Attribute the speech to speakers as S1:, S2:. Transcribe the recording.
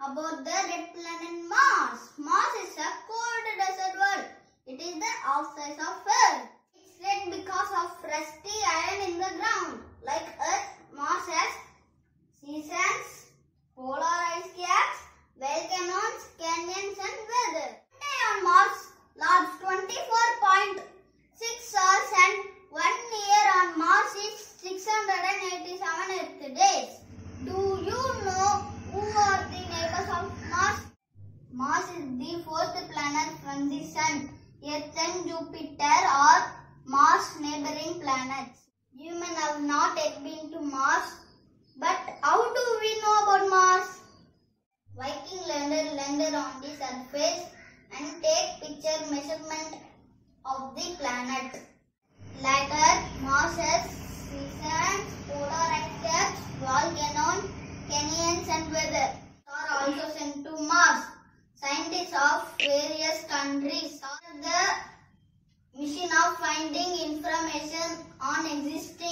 S1: about the red planet Mars. Mars is a cold desert world. It is the half size of Earth. It's red because of rusty iron in the ground. Like Earth, Mars has seasons, polar ice caps, volcanoes, canyons and weather. One day on Mars lasts 24.6 hours and 1 year on Mars is 687 Earth days. Do you know who are the neighbors of Mars? Mars is the fourth planet from the Sun. Earth and Jupiter are Mars' neighboring planets. Humans have not yet been to Mars, but how do we know about Mars? Viking landed on the surface and take picture measurement of the planet. Later, Mars has seasons, polar ice caps, volcanoes, canyons and weather are also sent to Mars. Scientists of various countries started the mission of finding information on existing